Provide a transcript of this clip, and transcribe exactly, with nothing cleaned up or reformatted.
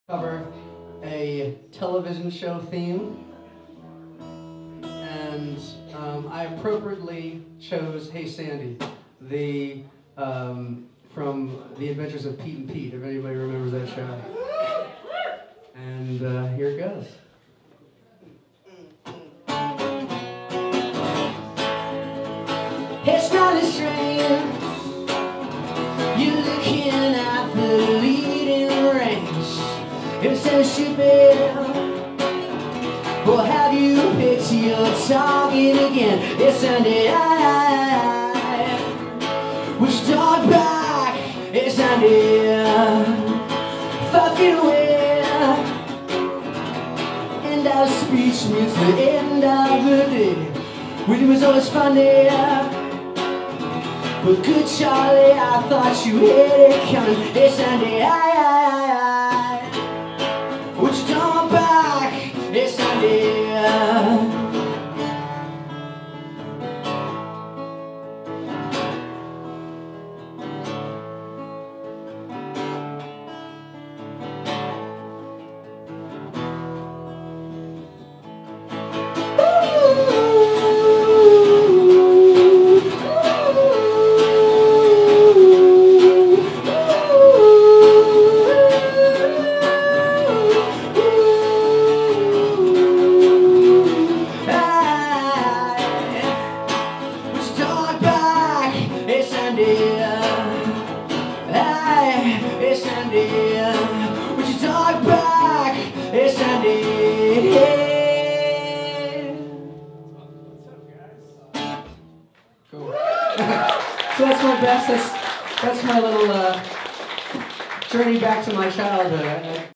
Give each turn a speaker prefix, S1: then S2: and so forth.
S1: Cover a television show theme, and um, I appropriately chose "Hey Sandy," the um, from The Adventures of Pete and Pete, if anybody remembers that show. And uh, here it goes.
S2: It's not a strange. You're looking at the leading range. It says you fail. Well, have you picked your target again? It's Sunday. Which dog back? It's Sunday. Five feet away. End of speech means the end of the day. When it was always funny. But good Charlie, I thought you had it coming. It's Sunday, aye, aye, aye, aye. Would you come back? It's Sunday. It's Sunday. Would you talk back? It's Sunday.
S1: Cool. So that's my best. That's that's my little uh, journey back to my childhood. I, I